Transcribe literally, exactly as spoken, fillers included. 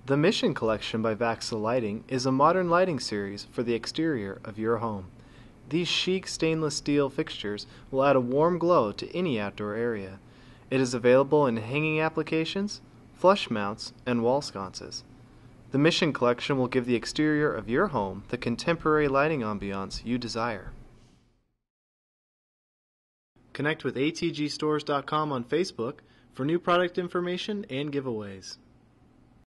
The Mission Collection by Voxcel Lighting is a modern lighting series for the exterior of your home. These chic stainless steel fixtures will add a warm glow to any outdoor area. It is available in hanging applications, flush mounts, and wall sconces. The Mission Collection will give the exterior of your home the contemporary lighting ambiance you desire. Connect with A T G Stores dot com on Facebook for new product information and giveaways.